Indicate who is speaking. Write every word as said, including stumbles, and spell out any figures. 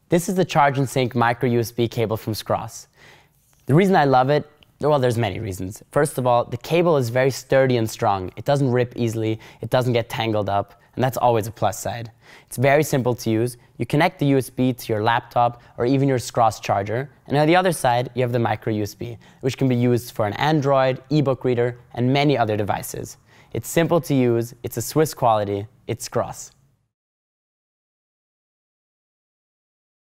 Speaker 1: This is the Charge and Sync micro U S B cable from SKROSS. The reason I love it, well, there's many reasons. First of all, the cable is very sturdy and strong. It doesn't rip easily, it doesn't get tangled up, and that's always a plus side. It's very simple to use. You connect the U S B to your laptop or even your SKROSS charger, and on the other side, you have the micro U S B, which can be used for an Android, ebook reader, and many other devices. It's simple to use, it's a Swiss quality, it's SKROSS.